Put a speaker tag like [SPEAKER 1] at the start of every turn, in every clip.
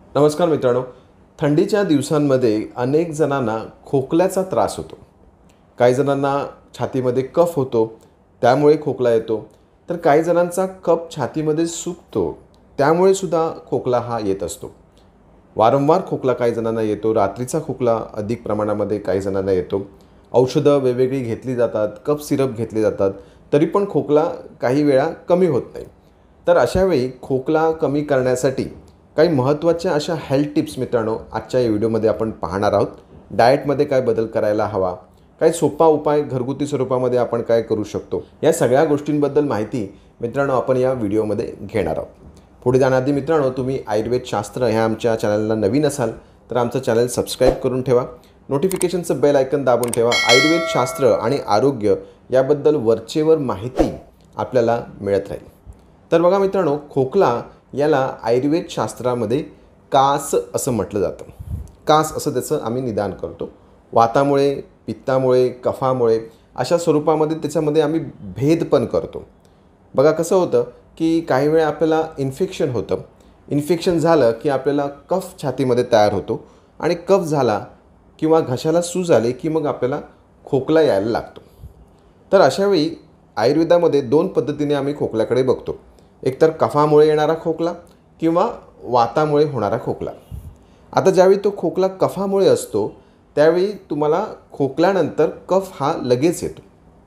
[SPEAKER 1] नमस्कार मित्रांनो. थंडीच्या दिवसांमध्ये अनेक जणांना खोकल्याचा त्रास होतो. काही जणांना छातीमध्ये कफ होतो, त्यामुळे खोकला येतो. तर काही जणांचा कफ छातीमध्ये सुकतो, त्यामुळे सुद्धा खोकला हा येत असतो. वारंवार खोकला काही जणांना येतो. रात्रीचा खोकला अधिक प्रमाणामध्ये काही जणांना येतो. औषधं वेगवेगळी घेतली जातात, कफ सिरप घेतले जातात, तरी पण खोकला काही वेळा कमी होत नाही. तर अशावेळी खोकला कमी करण्यासाठी काही महत्त्वाच्या अशा हेल्थ टिप्स मित्रांनो आजच्या या व्हिडिओमध्ये आपण पाहणार आहोत. डाएटमध्ये काय बदल करायला हवा, काही सोपा उपाय घरगुती स्वरूपामध्ये आपण काय करू शकतो, या सगळ्या गोष्टींबद्दल माहिती मित्रांनो आपण या व्हिडिओमध्ये घेणार आहोत. पुढे जाण्याआधी मित्रांनो, तुम्ही आयुर्वेद शास्त्र ह्या आमच्या चॅनलला नवीन असाल तर आमचं चॅनल सबस्क्राईब करून ठेवा. नोटिफिकेशनचं बेल आयकन दाबून ठेवा. आयुर्वेद शास्त्र आणि आरोग्य याबद्दल वरचेवर माहिती आपल्याला मिळत राहील. तर बघा मित्रांनो, खोकला याला आयुर्वेद शास्त्रामध्ये कास असं म्हटलं जातं. कास असं त्याचं आम्ही निदान करतो. वातामुळे, पित्तामुळे, कफामुळे अशा स्वरूपामध्ये त्याच्यामध्ये आम्ही भेद पण करतो. बघा कसं होतं की काही वेळा आपल्याला इन्फेक्शन होतं. इन्फेक्शन झालं की आपल्याला कफ छातीमध्ये तयार होतो आणि कफ झाला किंवा घशाला सूज आली की मग आपल्याला खोकला यायला लागतो. तर अशावेळी आयुर्वेदामध्ये दोन पद्धतीने आम्ही खोकल्याकडे बघतो. एकतर कफामुळे येणारा खोकला किंवा वातामुळे होणारा खोकला. आता ज्यावेळी तो खोकला कफामुळे असतो त्यावेळी तुम्हाला खोकल्यानंतर कफ हा लगेच येतो.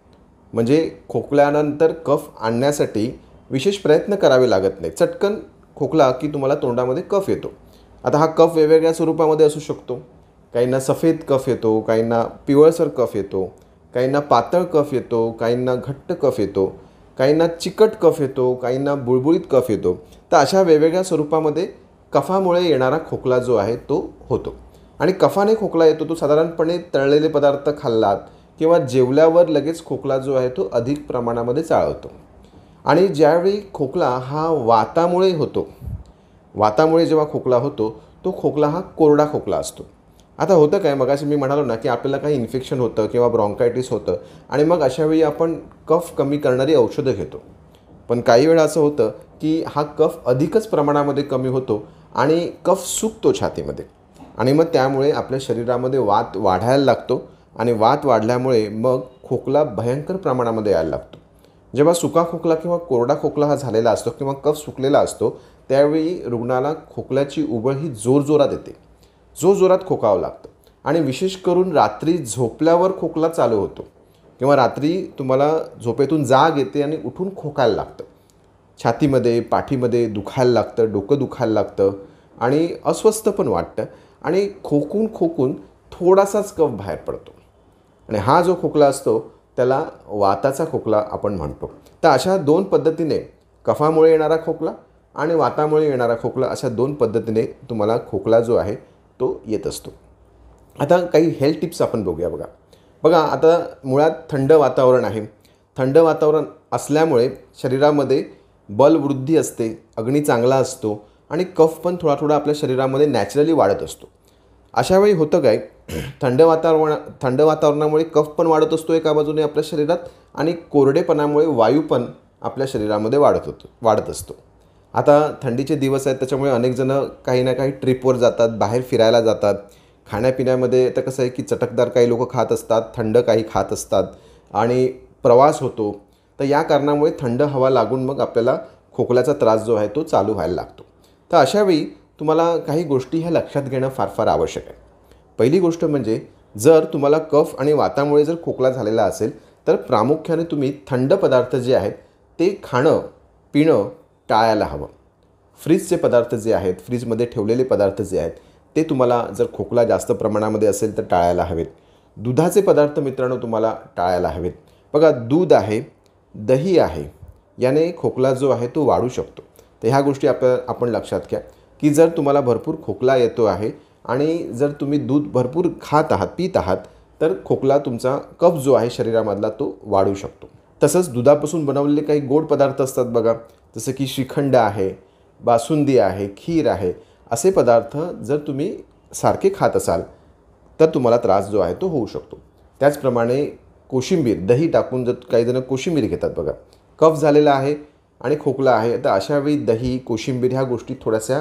[SPEAKER 1] म्हणजे खोकल्यानंतर कफ आणण्यासाठी विशेष प्रयत्न करावे लागत नाही. चटकन खोकला की तुम्हाला तोंडामध्ये कफ येतो. आता हा कफ वेगवेगळ्या स्वरूपामध्ये असू शकतो. काहींना सफेद कफ येतो, काहींना पिवळसर कफ येतो, काहींना पातळ कफ येतो, काहींना घट्ट कफ येतो, काहींना चिकट कफ येतो, काहींना बुळबुळीत कफ येतो. तर अशा वेगवेगळ्या स्वरूपामध्ये कफामुळे येणारा खोकला जो आहे तो होतो. आणि कफाने खोकला येतो तो साधारणपणे तळलेले पदार्थ खाल्लात किंवा जेवल्यावर लगेच खोकला जो आहे तो अधिक प्रमाणामध्ये चाळवतो. आणि ज्यावेळी खोकला हा वातामुळे होतो, वातामुळे जेव्हा खोकला होतो तो खोकला हा कोरडा खोकला असतो. आता होतं काय, मगाशी मी म्हणालो ना की आपल्याला काही इन्फेक्शन होतं किंवा ब्रॉन्कायटिस होतं आणि मग अशावेळी आपण कफ कमी करणारी औषधं घेतो. पण काही वेळा असं होतं की हा कफ अधिकच प्रमाणामध्ये कमी होतो आणि कफ सुकतो छातीमध्ये आणि मग त्यामुळे आपल्या शरीरामध्ये वात वाढायला लागतो आणि वात वाढल्यामुळे मग खोकला भयंकर प्रमाणामध्ये यायला लागतो. जेव्हा सुका खोकला किंवा कोरडा खोकला हा झालेला असतो किंवा कफ सुकलेला असतो त्यावेळी रुग्णाला खोकल्याची उबळ ही जोरजोरात येते. जोरात खोकावं लागतं आणि विशेष करून रात्री झोपल्यावर खोकला चालू होतो किंवा रात्री तुम्हाला झोपेतून जाग येते आणि उठून खोकायला लागतं. छातीमध्ये, पाठीमध्ये दुखायला लागतं, डोकं दुखायला लागतं आणि अस्वस्थ पण वाटतं आणि खोकून खोकून थोडासाच कफ बाहेर पडतो आणि हा जो खोकला असतो त्याला वाताचा खोकला आपण म्हणतो. तर अशा दोन पद्धतीने कफामुळे येणारा खोकला आणि वातामुळे येणारा खोकला अशा दोन पद्धतीने तुम्हाला खोकला जो आहे तो येत असतो. आता काही हेल्थ टिप्स आपण बघूया. बघा आता मुळात थंड वातावरण आहे. थंड वातावरण असल्यामुळे शरीरामध्ये बलवृद्धी असते, अग्नी चांगला असतो आणि कफ पण थोडा थोडा आपल्या शरीरामध्ये नॅचरली वाढत असतो. अशावेळी होतं काय, थंड वातावरणामुळे कफ पण वाढत असतो एका बाजूने आपल्या शरीरात आणि कोरडेपणामुळे वायू पण आपल्या शरीरामध्ये वाढत असतो. आता थंडीचे दिवस आहेत त्याच्यामुळे अनेक जणं काही ना काही ट्रिपवर जातात, बाहेर फिरायला जातात. खाण्यापिण्यामध्ये आता कसं आहे की चटकदार काही लोक खात असतात, थंड काही खात असतात आणि प्रवास होतो. तर या कारणामुळे थंड हवा लागून मग आपल्याला खोकल्याचा त्रास जो आहे तो चालू व्हायला लागतो. तर अशावेळी तुम्हाला काही गोष्टी ह्या लक्षात घेणं फार फार आवश्यक आहे. पहिली गोष्ट म्हणजे जर तुम्हाला कफ आणि वातामुळे जर खोकला झालेला असेल तर प्रामुख्याने तुम्ही थंड पदार्थ जे आहेत ते खाणं पिणं टाळायला हवं. फ्रीजचे पदार्थ जे आहेत, फ्रीजमध्ये ठेवलेले पदार्थ जे आहेत ते तुम्हाला जर खोकला जास्त प्रमाणामध्ये असेल तर टाळायला हवेत. दुधाचे पदार्थ मित्रांनो तुम्हाला टाळायला हवेत. बघा दूध आहे, दही आहे, याने खोकला जो आहे तो वाढू शकतो. तर ह्या गोष्टी आपण लक्षात घ्या की जर तुम्हाला भरपूर खोकला येतो आहे आणि जर तुम्ही दूध भरपूर खात आहात, पीत आहात तर खोकला तुमचा कफ जो आहे शरीरामधला तो वाढू शकतो. तसंच दुधापासून बनवलेले काही गोड पदार्थ असतात बघा, जसं की श्रीखंड आहे, बासुंदी आहे, खीर आहे. असे पदार्थ जर तुम्ही सारखे खात असाल तर तुम्हाला त्रास जो आहे तो होऊ शकतो. त्याचप्रमाणे कोशिंबीर, दही टाकून जर काही जण कोशिंबीर घेतात बघा, कफ झालेला आहे आणि खोकला आहे तर अशावेळी दही, कोशिंबीर ह्या गोष्टी थोड्याशा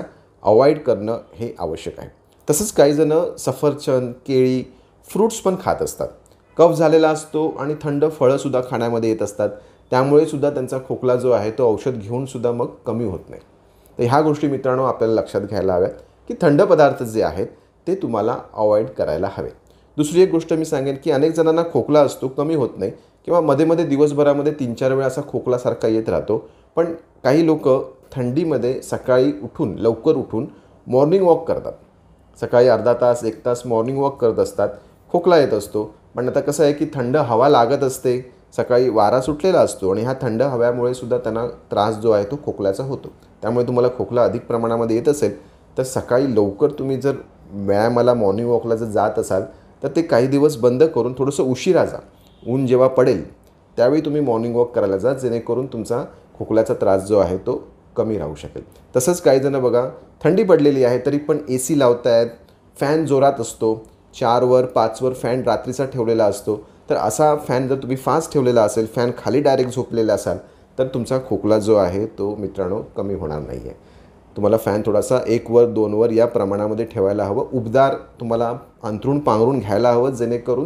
[SPEAKER 1] अवॉइड करणं हे आवश्यक आहे. तसंच काही जण सफरचंद, केळी, फ्रूट्स पण खात असतात. कफ झालेला असतो आणि थंड फळंसुद्धा खाण्यामध्ये येत असतात. त्यामुळे सुद्धा त्यांचा खोकला जो आहे तो औषध घेऊन सुद्धा मग कमी होत नाही. तर ह्या गोष्टी मित्रांनो आपल्याला लक्षात घ्यायला हव्यात की थंड पदार्थ जे आहेत ते तुम्हाला अवॉइड करायला हवे. दुसरी एक गोष्ट मी सांगेन की अनेक जणांना खोकला असतो, कमी होत नाही किंवा मध्ये मध्ये दिवसभरामध्ये 3-4 वेळा असा खोकलासारखा येत राहतो. पण काही लोक थंडीमध्ये सकाळी उठून लवकर उठून मॉर्निंग वॉक करतात. सकाळी अर्धा तास 1 तास मॉर्निंग वॉक करत असतात. खोकला येत असतो. पण आता कसं आहे की थंड हवा लागत असते, सकाळी वारा सुटलेला असतो आणि ह्या थंड हव्यामुळे सुद्धा त्यांना त्रास जो आहे तो खोकल्याचा होतो. त्यामुळे तुम्हाला खोकला अधिक प्रमाणामध्ये येत असेल तर सकाळी लवकर तुम्ही जर व्यायामाला मॉर्निंग वॉकला जर जात असाल तर ते काही दिवस बंद करून थोडंसं उशिरा जा. ऊन जेव्हा पडेल त्यावेळी तुम्ही मॉर्निंग वॉक करायला जा, जेणेकरून तुमचा खोकल्याचा त्रास जो आहे तो कमी राहू शकेल. तसंच काही जण बघा थंडी पडलेली आहे तरी पण AC लावतायत, फॅन जोरात असतो, 4वर 5वर फॅन रात्रीचा ठेवलेला असतो. तर असा फॅन जर तुम्ही फास्ट ठेवलेला असेल, फॅन खाली डायरेक्ट झोपलेला असाल तर तुमचा खोकला जो आहे तो मित्रांनो कमी होणार नाही आहे. तुम्हाला फॅन थोडासा 1वर 2वर या प्रमाणामध्ये ठेवायला हवं. उबदार तुम्हाला अंथरूण पांघरून घ्यायला हवं, जेणेकरून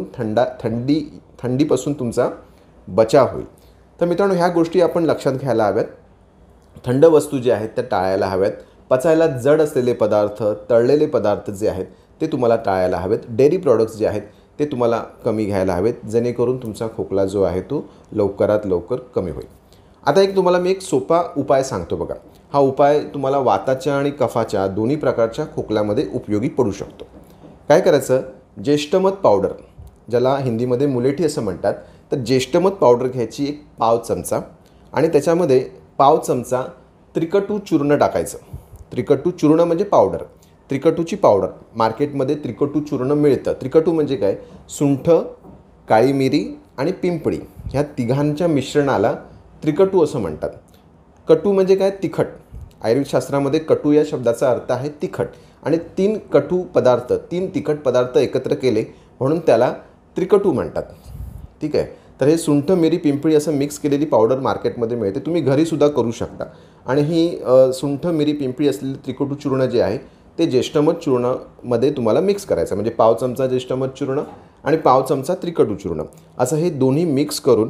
[SPEAKER 1] थंडीपासून तुमचा बचाव होईल. तर मित्रांनो ह्या गोष्टी आपण लक्षात घ्यायला हव्यात. थंड वस्तू जे आहेत त्या टाळायला हव्यात. पचायला जड असलेले पदार्थ, तळलेले पदार्थ जे आहेत ते तुम्हाला टाळायला हवेत. डेअरी प्रॉडक्ट्स जे आहेत ते तुम्हाला कमी घ्यायला हवेत, जेणेकरून तुमचा खोकला जो आहे तो लवकरात लवकर कमी होईल. आता तुम्हाला मी एक सोपा उपाय सांगतो बघा. हा उपाय तुम्हाला वाताच्या आणि कफाच्या दोन्ही प्रकारच्या खोकल्यामध्ये उपयोगी पडू शकतो. काय करायचं, ज्येष्ठमध पावडर, ज्याला हिंदीमध्ये मुलेठी असं म्हणतात, तर ज्येष्ठमध पावडर घ्यायची 1 पाव चमचा आणि त्याच्यामध्ये पाव चमचा त्रिकटू चूर्ण टाकायचं. त्रिकटू चूर्ण म्हणजे पावडर, त्रिकटूची पावडर. मार्केटमध्ये त्रिकटू चूर्ण मिळतं. त्रिकटू म्हणजे काय, सुंठ, काळी मिरी आणि पिंपळी ह्या तिघांच्या मिश्रणाला त्रिकटू असं म्हणतात. कटू म्हणजे काय, तिखट. आयुर्वेदशास्त्रामध्ये कटू या शब्दाचा अर्थ आहे तिखट आणि 3 कटू पदार्थ, 3 तिखट पदार्थ एकत्र केले म्हणून त्याला त्रिकटू म्हणतात. ठीक आहे. तर हे सुंठ, मिरी, पिंपळी असं मिक्स केलेली पावडर मार्केटमध्ये मिळते. तुम्ही घरीसुद्धा करू शकता. आणि ही सुंठ, मिरी, पिंपळी असलेली त्रिकटू चूर्ण जे आहे ते ज्येष्ठमध चूर्णामध्ये तुम्हाला मिक्स करायचं. म्हणजे पाव चमचा ज्येष्ठमध चूर्ण आणि पाव चमचा त्रिकटू चूर्ण असं हे दोन्ही मिक्स करून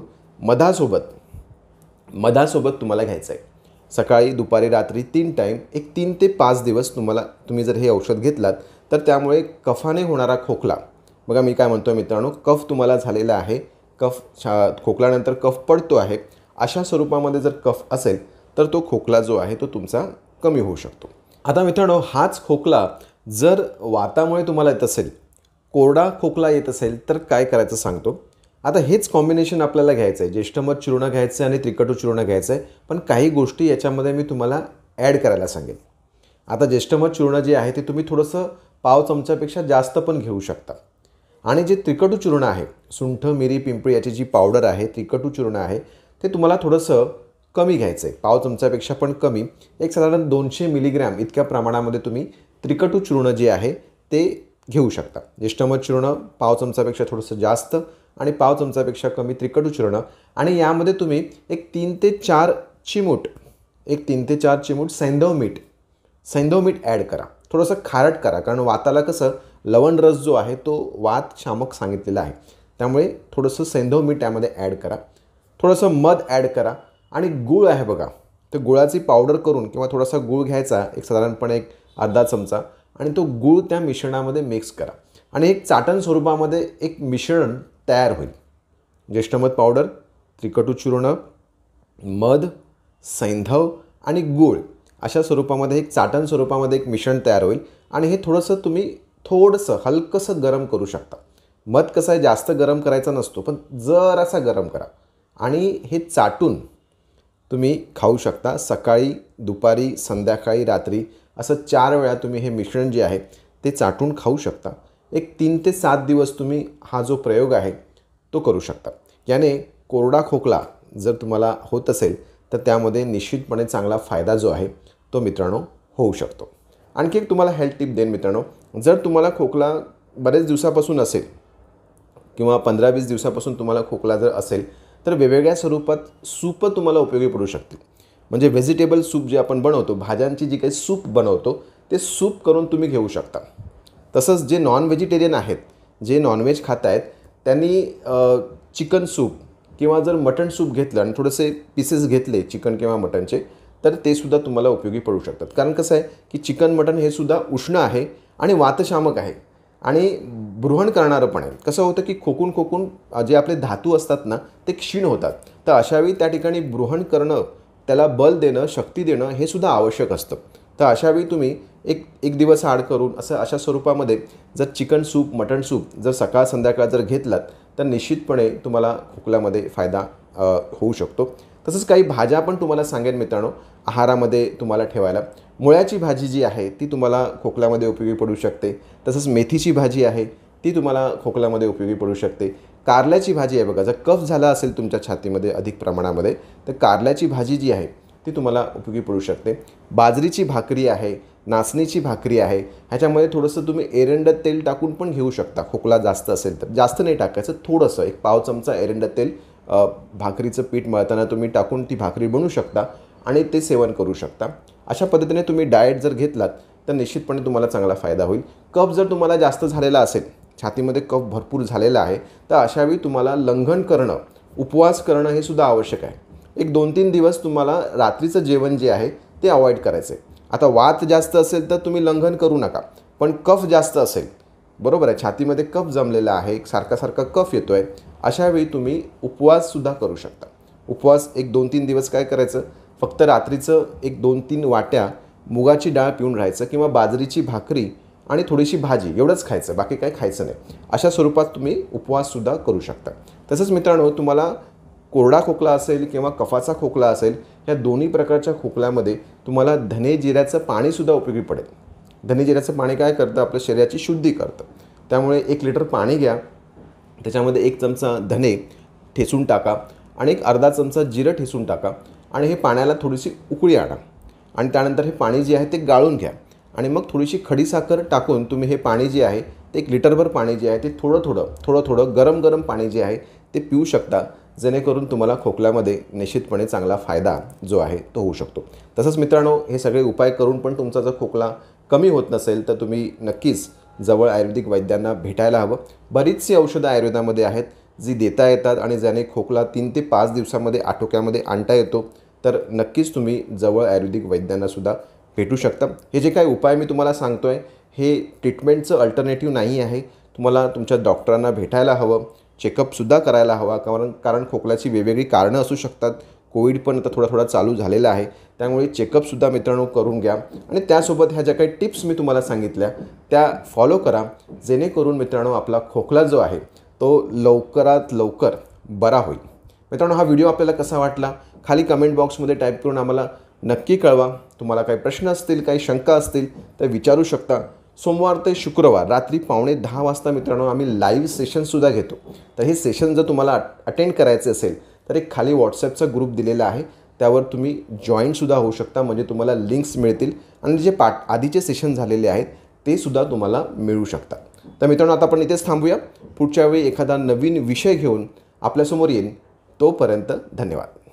[SPEAKER 1] मधासोबत तुम्हाला घ्यायचं आहे. सकाळी, दुपारी, रात्री 3 टाईम, एक 3 ते 5 दिवस तुम्ही जर हे औषध घेतलात तर त्यामुळे कफाने होणारा खोकला, बघा मी काय म्हणतो मित्रांनो, कफ तुम्हाला झालेला आहे, खोकल्यानंतर कफ पडतो आहे, अशा स्वरूपामध्ये जर कफ असेल तर तो खोकला जो आहे तो तुमचा कमी होऊ शकतो. आता मित्रांनो, हाच खोकला जर वातामुळे तुम्हाला येत असेल, कोरडा खोकला येत असेल तर काय करायचं सांगतो. आता हेच कॉम्बिनेशन आपल्याला घ्यायचं आहे. ज्येष्ठमध चूर्ण घ्यायचं आहे आणि त्रिकटू चूर्ण घ्यायचं आहे. पण काही गोष्टी याच्यामध्ये मी तुम्हाला ॲड करायला सांगेन. आता ज्येष्ठमध चूर्ण जे आहे ते तुम्ही थोडंसं पाव चमच्यापेक्षा जास्त पण घेऊ शकता. आणि जे त्रिकटू चूर्ण आहे, सुंठ, मिरी, पिंपळी याची जी पावडर आहे, त्रिकटू चूर्ण आहे, ते तुम्हाला थोडंसं कमी घ्यायचं आहे. पाव चमच्यापेक्षा पण कमी, एक साधारण 200 मिलीग्रॅम इतक्या प्रमाणामध्ये तुम्ही त्रिकटू चूर्ण जे आहे ते घेऊ शकता. ज्येष्ठमध चूर्ण पाव चमचापेक्षा थोडंसं जास्त आणि पाव चमचापेक्षा कमी त्रिकटू चूर्ण. आणि यामध्ये तुम्ही एक 3 ते 4 चिमूट सैंधव मीठ ॲड करा. थोडंसं खारट करा, कारण वाताला कसं लवण रस जो आहे तो वात शामक सांगितलेला आहे. त्यामुळे थोडंसं सैंधव मीठ त्यामध्ये ॲड करा. थोडंसं मध ॲड करा. आणि गूळ आहे बघा, तर गुळाची पावडर करून किंवा थोडासा गूळ घ्यायचा, एक साधारणपणे एक अर्धा चमचा, आणि तो गूळ त्या मिश्रणामध्ये मिक्स करा आणि एक चाटण स्वरूपामध्ये एक मिश्रण तयार होईल. ज्येष्ठमध पावडर, त्रिकटू चूर्ण, मध, सैंधव आणि गूळ अशा स्वरूपामध्ये एक चाटण स्वरूपामध्ये एक मिश्रण तयार होईल. आणि हे तुम्ही थोडंसं हलकंसं गरम करू शकता. मध कसं आहे, जास्त गरम करायचा नसतो, पण जरासा गरम करा आणि हे चाटून तुम्ही खाऊ शकता. सकाळी, दुपारी, संध्याकाळी, रात्री असं 4 वेळा तुम्ही हे मिश्रण जे आहे ते चाटून खाऊ शकता. एक 3 ते 7 दिवस तुम्ही हा जो प्रयोग आहे तो करू शकता. याने कोरडा खोकला जर तुम्हाला होत असेल तर त्यामध्ये निश्चितपणे चांगला फायदा जो आहे तो मित्रांनो होऊ शकतो. आणखी एक तुम्हाला हेल्थ टिप देईन मित्रांनो. जर तुम्हाला खोकला बरेच दिवसापासून असेल किंवा 15-20 दिवसापासून तुम्हाला खोकला जर असेल तर वेगवेगळ्या स्वरूपात सूप तुम्हाला उपयोगी पडू शकतील. म्हणजे व्हेजिटेबल सूप जे आपण बनवतो, भाज्यांची जी काही सूप बनवतो ते सूप करून तुम्ही घेऊ शकता. तसंच जे नॉन व्हेजिटेरियन आहेत, जे नॉनव्हेज खात आहेत, त्यांनी चिकन सूप किंवा जर मटण सूप घेतलं आणि थोडेसे पीसेस घेतले चिकन किंवा मटणचे, तर ते सुद्धा तुम्हाला उपयोगी पडू शकतात. कारण कसं आहे की चिकन मटण हे सुद्धा उष्ण आहे आणि वातशामक आहे आणि ब्रुहण करणारं पण आहे. कसं होतं की खोकून जे आपले धातू असतात ना, ते क्षीण होतात. तर अशावेळी त्या ठिकाणी ब्रुहण करणं, त्याला बल देणं, शक्ती देणं हे सुद्धा आवश्यक असतं. तर अशावेळी तुम्ही एक दिवस आड करून अशा स्वरूपामध्ये जर चिकन सूप, मटण सूप जर सकाळ संध्याकाळ जर घेतलात, तर निश्चितपणे तुम्हाला खोकल्यामध्ये फायदा होऊ शकतो. तसंच काही भाज्या पण तुम्हाला सांगेन मित्रांनो आहारामध्ये तुम्हाला ठेवायला. मुळ्याची भाजी जी आहे ती तुम्हाला खोकल्यामध्ये उपयोगी पडू शकते. तसंच मेथीची भाजी आहे ती तुम्हाला खोकल्यामध्ये उपयोगी पडू शकते. कारल्याची भाजी आहे बघा, जर कफ झाला असेल तुमच्या छातीमध्ये अधिक प्रमाणामध्ये, तर कारल्याची भाजी जी आहे ती तुम्हाला उपयोगी पडू शकते. बाजरीची भाकरी आहे, नाचणीची भाकरी आहे, ह्याच्यामध्ये थोडंसं तुम्ही एरंड तेल टाकून पण घेऊ शकता. खोकला जास्त असेल तर जास्त नाही टाकायचं, थोडंसं एक पाव चमचा एरंड तेल भाकरीचं पीठ मळताना तुम्ही टाकून ती भाकरी बनवू शकता आणि ते सेवन करू शकता. अशा पद्धतीने तुम्ही डाएट जर घेतलात तर निश्चितपणे तुम्हाला चांगला फायदा होईल. कफ जर तुम्हाला जास्त झालेला असेल, छातीमध्ये कफ भरपूर झालेला आहे, तर अशावेळी तुम्हाला लंघन करणं, उपवास करणं हे सुद्धा आवश्यक आहे. एक 2-3 दिवस तुम्हाला रात्रीचं जेवण जे आहे ते अवॉइड करायचं आहे. आता वात जास्त असेल तर तुम्ही लंघन करू नका, पण कफ जास्त असेल, बरोबर आहे, छातीमध्ये कफ जमलेला आहे, सारखा कफ येतो आहे, अशावेळी तुम्ही उपवाससुद्धा करू शकता. उपवास एक 2-3 दिवस काय करायचं, फक्त रात्रीचं एक 2-3 वाट्या मुगाची डाळ पिऊन राहायचं किंवा बाजरीची भाकरी आणि थोडीशी भाजी एवढंच खायचं, बाकी काय खायचं नाही. अशा स्वरूपात तुम्ही उपवाससुद्धा करू शकता. तसंच मित्रांनो, तुम्हाला कोरडा खोकला असेल किंवा कफाचा खोकला असेल, या दोन्ही प्रकारच्या खोकल्यामध्ये तुम्हाला धने जिऱ्याचं पाणीसुद्धा उपयोगी पडेल. धने जिऱ्याचं पाणी काय करतं, आपल्या शरीराची शुद्धी करतं. त्यामुळे 1 लिटर पाणी घ्या, त्याच्यामध्ये 1 चमचा धने ठेचून टाका आणि एक अर्धा चमचा जिरं ठेचून टाका आणि हे पाण्याला थोडीशी उकळी आणा आणि त्यानंतर हे पाणी जे आहे ते गाळून घ्या आणि मग थोडीशी खडीसाखर टाकून तुम्ही हे पाणी जे आहे ते 1 लिटरभर पाणी जे आहे ते थोडं गरम पाणी जे आहे ते पिऊ शकता, जेणेकरून तुम्हाला खोकल्यामध्ये निश्चितपणे चांगला फायदा जो आहे तो होऊ शकतो. तसंच मित्रांनो, हे सगळे उपाय करून पण तुमचा जर खोकला कमी होत नसेल तर तुम्ही नक्कीच जवळ आयुर्वेदिक वैद्यांना भेटायला हवं. बरीचशी औषधं आयुर्वेदामध्ये आहेत जी देता येतात आणि ज्याने खोकला 3 ते 5 दिवसामध्ये आटोक्यामध्ये आणता येतो. तर नक्कीच तुम्ही जवळ आयुर्वेदिक वैद्यांनासुद्धा भेटू शकता. हे जे काही उपाय मी तुम्हाला सांगतो आहे हे ट्रीटमेंटचं अल्टरनेटिव्ह नाही आहे. तुम्हाला तुमच्या डॉक्टरांना भेटायला हवं, चेकअपसुद्धा करायला हवा, कारण खोकल्याची वेगवेगळी कारणं असू शकतात. कोविड पण आता थोडा चालू झालेला आहे, त्यामुळे चेकअपसुद्धा मित्रांनो करून घ्या आणि त्यासोबत ह्या ज्या काही टिप्स मी तुम्हाला सांगितल्या त्या फॉलो करा, जेणेकरून मित्रांनो आपला खोकला जो आहे तो लवकरात लवकर बरा होईल. मित्रांनो, हा व्हिडिओ आपल्याला कसा वाटला खाली कमेंट बॉक्समध्ये टाईप करून आम्हाला नक्की कळवा. तुम्हाला काही प्रश्न असतील, काही शंका असतील तर विचारू शकता. सोमवार ते शुक्रवार रात्री 9:15 वाजता मित्रांनो आम्ही लाईव्ह सेशनसुद्धा घेतो. तर हे सेशन जर तुम्हाला अटेंड करायचे असेल तर एक खाली व्हॉट्सॲपचा ग्रुप दिलेला आहे, त्यावर तुम्ही जॉईनसुद्धा होऊ शकता. म्हणजे तुम्हाला लिंक्स मिळतील आणि जे आधीचे सेशन झालेले आहेत ते सुद्धा तुम्हाला मिळू शकतात. तर मित्रांनो, आता आपण इथेच थांबूया. पुढच्या वेळी एखादा नवीन विषय घेऊन आपल्यासमोर येईन. तोपर्यंत धन्यवाद.